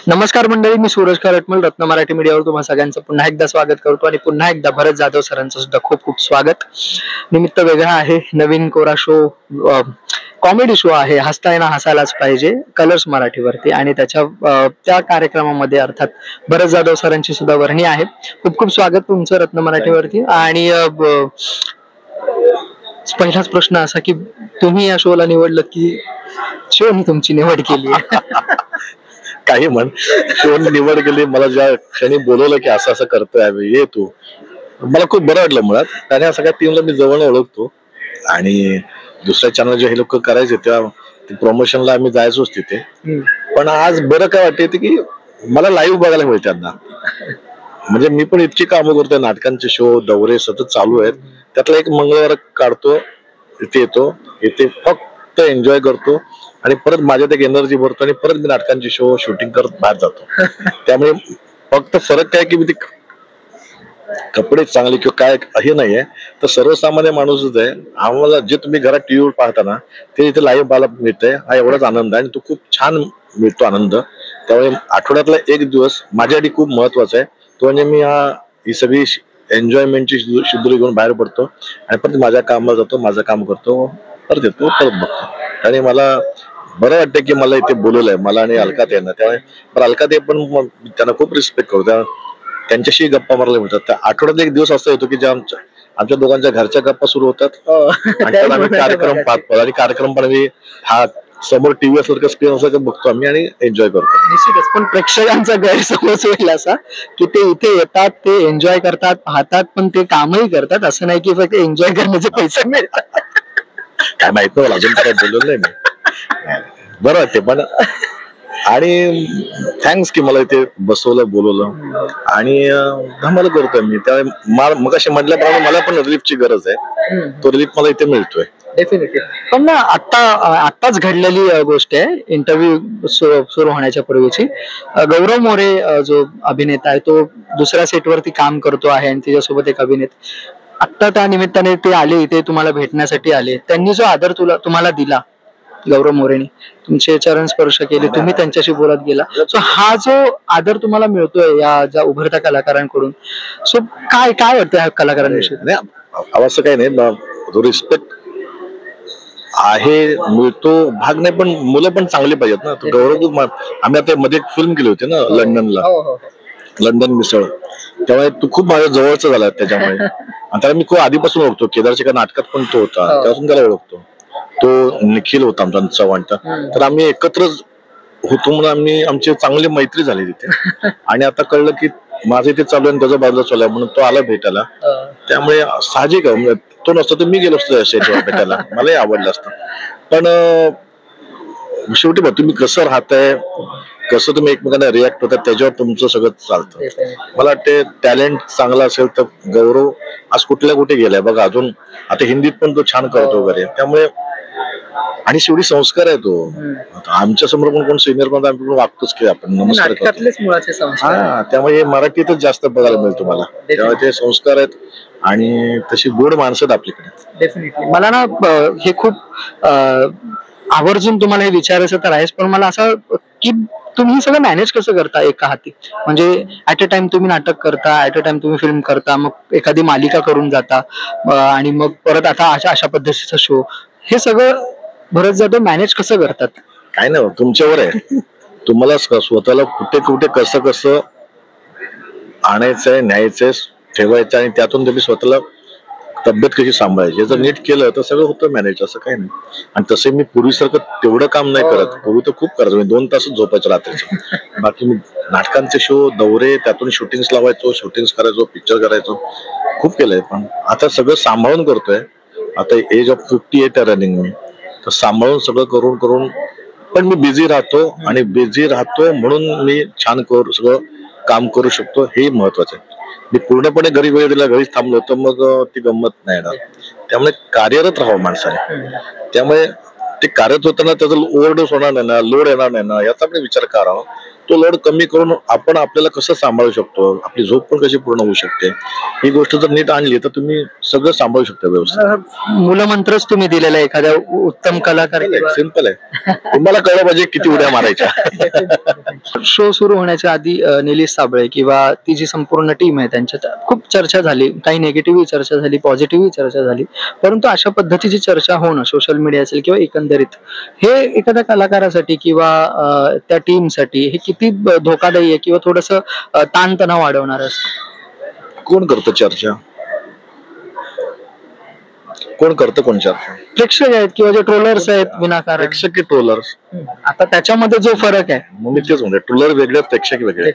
नमस्कार मंडळी, मी सूरज खरटमल रत्न मराठी मीडियावर तुम्हा सगळ्यांचं पुन्हा एकदा स्वागत करतो आणि पुन्हा एकदा भरत जाधव सरांचं सुद्धा खूप खूप स्वागत. निमित्त वेगळा आहे, नवीन कोरा शो, कॉमेडी शो आहे, हसता येणं हसायलाच पाहिजे, कलर्स मराठीवरती. आणि त्या कार्यक्रमामध्ये अर्थात भरत जाधव सरांची सुद्धा वर्णी आहे. खूप खूप स्वागत तुमचं रत्न मराठीवरती. आणि पहिलाच प्रश्न असा की तुम्ही या शोला निवडलं की शोनी तुमची निवड केली? काही म्हण, कोण निवड केली. मला ज्या क्षणी बोलवलं की असं असं करतोय आम्ही, ये तू, मला खूप बरं वाटलं मुळात. कारण या सगळ्या टीमला मी जवळ ओळखतो आणि दुसऱ्या चॅनल जे हे लोक करायचे तेव्हा प्रमोशनला आम्ही जायचोच तिथे. पण आज बरं काय वाटते की मला लाईव्ह बघायला मिळते त्यांना. म्हणजे मी पण इतकी कामं करतोय, नाटकांचे शो दौरे सतत चालू आहेत, त्यातला एक मंगळवार काढतो, इथे येतो, इथे फक्त एन्जॉय करतो आणि परत माझ्यात एक एनर्जी भरतो आणि परत मी नाटकांची शो शूटिंग करत बाहेर जातो. त्यामुळे फक्त फरक काय की मी ते कपडे चांगले किंवा काय हे नाहीये, तर सर्वसामान्य माणूसच आहे. आम्हाला जे तुम्ही घरात टीव्हीवर पाहता ना, ते इथे लाईव्ह पाहायला मिळतंय. हा एवढाच आनंद आहे आणि तो खूप छान मिळतो आनंद. त्यामुळे आठवड्यातला एक दिवस माझ्यासाठी खूप महत्वाचा आहे. तो म्हणजे मी ही सगळी एन्जॉयमेंटची शुद्धी घेऊन बाहेर पडतो आणि परत माझ्या कामाला जातो, माझं काम करतो, परत येतो, परत बघतो. आणि मला बरं वाटतं की मला इथे बोलवलंय, मला आणि अलकात यांना. त्यामुळे अलकात पण त्यांना खूप रिस्पेक्ट करतो, त्यांच्याशी गप्पा मारायला मिळतात. त्या आठवड्यात एक दिवस असा येतो की आमच्या दोघांच्या घरच्या गप्पा सुरू होतात आणि आम्ही कार्यक्रम पाहतो आणि कार्यक्रम पण आम्ही समोर टीव्ही असल्यासारखं स्क्रीन असल्यासारखं बघतो आम्ही आणि एन्जॉय करतो. निश्चितच. पण प्रेक्षकांचा गैरसमज होईल असा की ते इथे येतात, ते एन्जॉय करतात, पाहतात, पण ते कामही करतात. असं नाही की फक्त एन्जॉय करण्याचे पैसे मिळतात. काय माहित नाही, अजून काय बोललो नाही मी. बरं वाटते पण. आणि थँक्स की मला इथे बसवलं, बोलवलं आणि धमाल करतोय मी. त्यामुळे मग असे म्हटल्याप्रमाणे मला पण रिलीफची गरज आहे. तो रिलीफ मला इथे मिळतोय डेफिनेटली. पण ना आत्ताच घडलेली गोष्ट आहे, इंटरव्ह्यू सुरू होण्याच्या पूर्वीची. गौरव मोरे जो अभिनेता आहे, तो दुसऱ्या सेटवरती काम करतो आहे आणि त्याच्यासोबत एक अभिनेत्री. आत्ता त्या निमित्ताने ते आले इथे, तुम्हाला भेटण्यासाठी आले. त्यांनी जो आदर तुम्हाला दिला, गौरव मोरेने तुमचे चरण स्पर्श केले, तुम्ही त्यांच्याशी बोलत गेला. सो हा जो आदर तुम्हाला मिळतोय या ज्या उभरत्या कलाकारांकडून, सो काय काय वाटतं ह्या कलाकारांविषयी? असं काही नाही, तो रिस्पेक्ट आहे, मिळतो भाग नाही, पण मुलं पण चांगली पाहिजेत ना. गौरव, आम्ही आता मध्ये एक फिल्म केली होती ना लंडनला, लंडन मिसळ. त्यामुळे तू खूप माझ्या जवळचा झाला त्याच्यामुळे. आता मी खूप आधीपासून ओळखतो, केदारच्या नाटकात पण तो होता, त्यापासून त्याला ओळखतो. तो निखिल होता आमचा चव्हाणचा, तर आम्ही एकत्रच होतो म्हणून आमची चांगली मैत्री झाली तिथे. आणि आता कळलं की माझं इथे चालू आहे, त्याचा बाजूला चालू आहे, म्हणून तो आला भेटायला. त्यामुळे साहजिक आहे, तो नसतो तर मी गेलो असतो स्टेजवर भेटायला, मलाही आवडलं असतं. पण शेवटी बघ, तुम्ही कसं राहताय, कसं तुम्ही एकमेकांना रिॲक्ट होतात, त्याच्यावर तुमचं सगळं चालतं. मला वाटते टॅलेंट चांगला असेल तर गौरव आज कुठल्या कुठे गेलाय बघा. अजून आता हिंदीत पण तो छान करतो वगैरे. त्यामुळे आणि शेवटी संस्कार आहे तो. आमच्या समोर पण कोण सिनियर कोण आम्ही वागतोच की आपण नमस्कार करतो. हा, त्यामुळे मराठीतच जास्त बघायला मिळतो मला. त्यामुळे ते संस्कार आहेत आणि तशी गोड माणसं आहेत आपल्याकडे. डेफिनेटली. मला ना हे खूप आवर्जून तुम्हाला हे विचारायचं तर आहेच, पण मला असं की तुम्ही सगळं मॅनेज कसं करता एका हाती? म्हणजे ऍट अ टाइम तुम्ही नाटक करता, ऍट अ टाइम तुम्ही फिल्म करता, मग एखादी मालिका करून जाता आणि मग परत आता अशा पद्धतीचा शो, हे सगळं भरत जाधव मॅनेज कसं करतात? काय नाही, तुमच्यावर आहे. तुम्हाला स्वतःला कुठे कुठे कसं कसं आणायचंय, न्यायचंय, ठेवायचं आणि त्यातून तुम्ही स्वतःला तब्येत कशी सांभाळायची, जर नीट केलं तर सगळं होतं मॅनेज. असं काही नाही. आणि तसे मी पूर्वीसारखं तेवढं काम नाही करत. पूर्वी तर खूप करायचो मी, 2 तासच झोपायचं रात्रीचं. बाकी मी नाटकांचे शो, दौरे, त्यातून शूटिंग लावायचो, शूटिंग करायचो, पिक्चर करायचो, खूप केलंय. पण आता सगळं सांभाळून करतोय. आता एज ऑफ 58 आहे रनिंग मी, तर सांभाळून सगळं करून करून पण मी बिझी राहतो. आणि बिझी राहतो म्हणून मी छान सगळं काम करू शकतो, हे महत्वाचं आहे. मी पूर्णपणे घरी वेळ दिला, घरीच थांबलो तर मग ती गंमत नाही येणार. त्यामुळे कार्यरत राहावं माणसाने. त्यामुळे ते कार्यरत होताना त्याचा ओव्हरडोस होणार नाही ना, लोड येणार नाही ना, याचा आपण विचार करावा. तो लोड कमी करून आपण आपल्याला कसं सांभाळू शकतो, आपली झोप पण कशी पूर्ण होऊ शकते, ही गोष्ट जर नीट आणली तर तुम्ही सगळं सांभाळू शकता व्यवस्थित. मूलमंत्रच तुम्ही दिलेला आहे एखाद्या उत्तम कलाकार. सिंपल आहे, तुम्हाला कळलं पाहिजे किती उड्या मारायच्या. शो सुरू होण्याच्या आधी निलेश साबळे किंवा ती जी संपूर्ण टीम आहे त्यांच्यात खूप चर्चा झाली, काही निगेटिव्ह चर्चा झाली, पॉझिटिव्ह चर्चा झाली, परंतु अशा पद्धतीची चर्चा होणं सोशल मीडिया असेल किंवा एकंदरीत हे एखाद्या कलाकारासाठी किंवा त्या टीमसाठी हे किती धोकादायी आहे किंवा थोडस ताणतणाव वाढवणार असतं? कोण करतं चर्चा, कोण करतं कोण चर्चा? प्रेक्षक आहेत किंवा जे ट्रोलर्स आहेत विनाकारण. प्रेक्षक की ट्रोलर्स? आता त्याच्यामध्ये जो फरक आहे, मग मी तेच म्हणते, ट्रोलर वेगळे, प्रेक्षक वेगळे.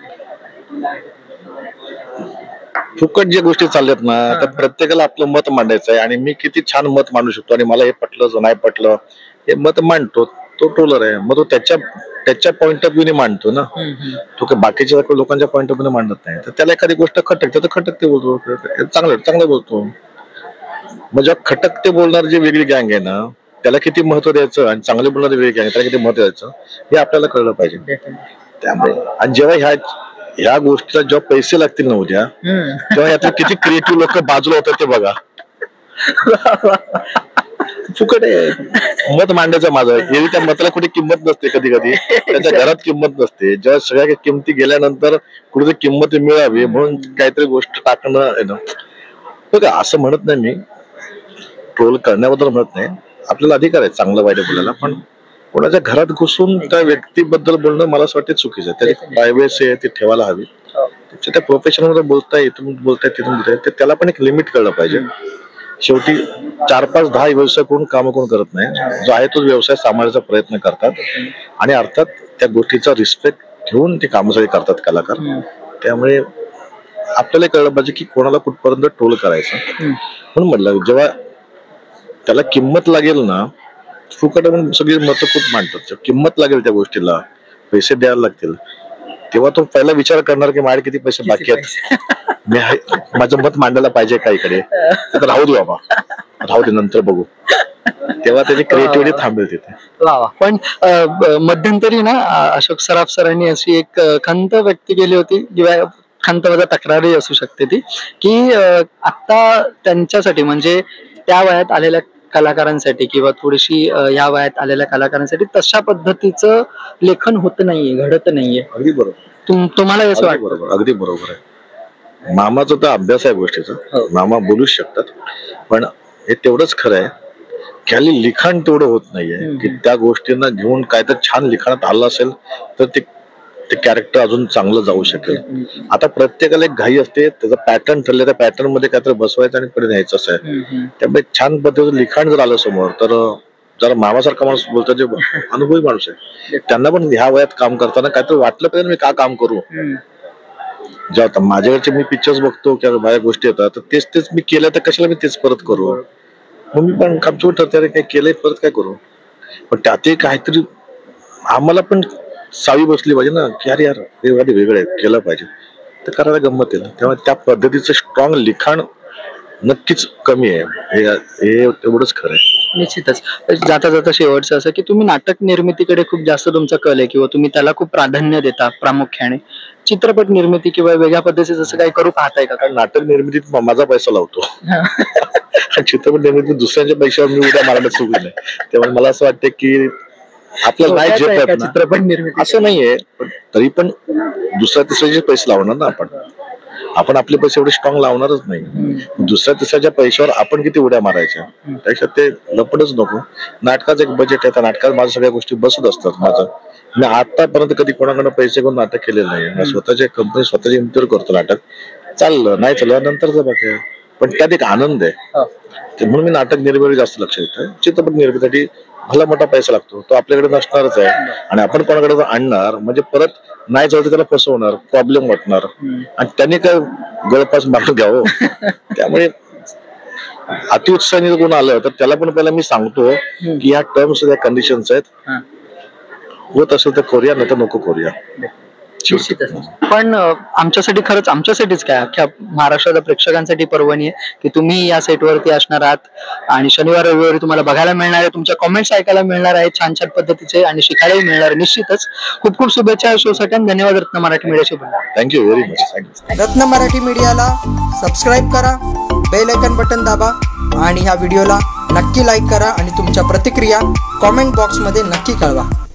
फुकट जे गोष्टी चालल्यात ना, तर प्रत्येकाला आपलं मत मांडायचं आहे आणि मी किती छान मत मांडू शकतो आणि मला हे पटलं नाही पटलं हे मत मांडतो, तो ट्रोलर आहे. मग तो त्याच्या पॉइंट ऑफ व्ह्यूने मांडतो ना, तो काही बाकीच्या लोकांच्या पॉइंट ऑफ व्ह्यूने मांडत नाही. तर त्याला एखादी गोष्ट खटकते तर खटकते बोलतो, चांगलं बोलतो. मग जेव्हा खटकते बोलणार जे वेगळी गँग आहे ना, त्याला किती महत्व द्यायचं आणि चांगले बोलणारी वेगळी गँग त्याला किती महत्व द्यायचं हे आपल्याला कळलं पाहिजे. त्यामुळे आणि जेव्हा ह्या गोष्टीला जेव्हा पैसे लागतील ना उद्या, तेव्हा यातले किती क्रिएटिव्ह लोक बाजूला होतात ते बघा. फुकट आहे मत मांडायचं माझं. एरवी त्या मताला कुठे किंमत नसते, कधी कधी त्याच्या घरात किंमत नसते. जेव्हा सगळ्या किंमती गेल्यानंतर कुठे किंमत मिळावी म्हणून काहीतरी गोष्ट टाकणं आहे ना. बघा, असं म्हणत नाही मी, ट्रोल करण्याबद्दल म्हणत नाही, आपल्याला अधिकार आहे चांगलं वाईट बोलायला, पण कोणाच्या घरात घुसून त्या व्यक्तीबद्दल बोलणं मला असं वाटतं चुकीचं आहे. त्याची प्रायव्हसी आहे ती ठेवायला हवी. त्या प्रोफेशनल मध्ये बोलताय, इथून बोलताय तिथून बोलताय, त्याला पण एक लिमिट कळलं पाहिजे. शेवटी 4-5-10 व्यवसाय कोण काम कोण करत नाही, जो आहे तोच व्यवसाय सांभाळायचा प्रयत्न करतात आणि अर्थात त्या गोष्टीचा रिस्पेक्ट ठेवून ते काम सगळे करतात कलाकार. त्यामुळे आपल्याला कळलं पाहिजे की कोणाला कुठपर्यंत ट्रोल करायचं. म्हणून म्हटलं, जेव्हा त्याला किंमत लागेल ना, फुकट म्हणून सगळी मतं खूप मांडतात, किंमत लागेल त्या गोष्टीला, पैसे द्यायला लागतील, तेव्हा तो पहिला विचार करणार की माझे किती पैसे बाकी आहेत, मी माझं मत मांडायला पाहिजे काहीकडे, तर राहू दे बाबा, राहू दे नंतर बघू. तेव्हा त्याची क्रिएटिव्हिटी थांबेल तिथे. पण मध्यंतरी ना अशोक सराफ सरांनी अशी एक खंत व्यक्त केली होती किंवा खंत तक्रारही असू शकते ती, की आता त्यांच्यासाठी म्हणजे त्या वयात आलेल्या कलाकारांसाठी किंवा थोडीशी ह्या वयात आलेल्या कलाकारांसाठी तशा पद्धतीचं लेखन होत नाहीये, घडत नाहीये. अगदी बरोबर. तुम्हाला असं वाटतं? बरोबर, अगदी बरोबर आहे. मामाचा तर अभ्यास आहे गोष्टीचा, मामा बोलूच शकतात, पण हे तेवढंच खरं आहे की हल्ली लिखाण तेवढं होत नाहीये की त्या गोष्टींना घेऊन काय तर छान लिखाणात आलं असेल तर ते कॅरेक्टर अजून चांगलं जाऊ शकेल. आता प्रत्येकाला एक घाई असते, त्याचा पॅटर्न ठरले, त्या पॅटर्न मध्ये काहीतरी बसवायचं आणि पुढे न्यायचं असं आहे. त्यामुळे छान पद्धतीचं लिखाण जर आलं समोर, तर जरा मामासारखा माणूस बोलतो, जे अनुभवी माणूस आहे, त्यांना पण ह्या वयात काम करताना काहीतरी वाटलं पाहिजे मी का काम करू. जेव्हा माझ्याकडचे मी पिक्चर्स बघतो किंवा बाहेर गोष्टी येतात, तर तेच मी केलं तर कशाला मी तेच परत करू. मग मी पण कामचूर ठरते, अरे काय केलंय परत काय करू. पण त्यातही काहीतरी आम्हाला पण सावी बसली पाहिजे ना, की अरे यार हे वेगळं आहे, केलं पाहिजे, तर करायला गंमत येईल. त्यामुळे त्या पद्धतीचं स्ट्रॉंग लिखाण नक्कीच कमी आहे, हे एवढंच खरं आहे. निश्चितच. जाता जाता शेवटचं असं की तुम्ही नाटक निर्मितीकडे खूप जास्त तुमचा कल आहे किंवा तुम्ही त्याला खूप प्राधान्य देता प्रामुख्याने, चित्रपट निर्मिती किंवा वेगळ्या पद्धतीचं असं काही करू पाहताय का? कारण नाटक निर्मितीत माझा पैसा लावतो, चित्रपट निर्मितीत दुसऱ्यांच्या पैशावर मी उद्या मारायला चुकलं नाही. त्यामुळे मला असं वाटतं की आपल्याला नाही झेपत ना, चित्रपट निर्मिती असं नाहीये, पण तरी पण दुसऱ्या तिसऱ्याचे पैसे लावणार ना आपण आपले पैसे एवढे स्ट्रॉंग लावणारच नाही. दुसऱ्या तिसऱ्याच्या पैशावर आपण किती उड्या मारायच्या, त्यापेक्षा ते लपडच नको. नाटकाचं एक बजेट आहे, त्या नाटकात माझ्या सगळ्या गोष्टी बसत असतात. मी आतापर्यंत कधी कोणाकडे पैसे घेऊन नाटक केलेलं नाही. स्वतःच्या कंपनी स्वतःच्या हिमतीवर करतो नाटक, चाललं नाही चाललं नंतरच बघा, पण त्यात एक आनंद आहे. म्हणून मी नाटक निर्मितीवर जास्त लक्ष देतो. चित्रपट निर्मितीसाठी भला मोठा पैसा लागतो, तो आपल्याकडे नसणारच आहे आणि आपण कोणाकडे आणणार म्हणजे परत नाही चालतं त्याला फसवणार, प्रॉब्लेम वाटणार आणि त्यांनी काय गळपास मारून घ्यावं. त्यामुळे अतिउत्साही कोण आलं तर त्याला पण पहिला मी सांगतो की ह्या टर्म्स या कंडिशन्स आहेत, होत असेल तर करूया, नाही तर नको करूया. निश्चितच. पण आमच्यासाठी खरंच आमच्यासाठीच काय अख्ख्या महाराष्ट्राच्या प्रेक्षकांसाठी पर्वणी आहे की तुम्ही या सेटवरती असणार आहात आणि शनिवार रविवारी तुम्हाला बघायला मिळणार आहे, तुमच्या कॉमेंट्स ऐकायला मिळणार आहेत छान छान पद्धतीचे आणि शिकायलाही मिळणार आहे. निश्चितच खूप खूप शुभेच्छा या शो साठी आणि धन्यवाद रत्न मराठी मीडियाशी बोलला. Thank you very much. Thank you. Ratna Marathi मीडियाला सबस्क्राईब करा, बेल आयकॉन बटन दाबा आणि ह्या व्हिडिओला नक्की लाईक करा आणि तुमच्या प्रतिक्रिया कॉमेंट बॉक्समध्ये नक्की कळवा.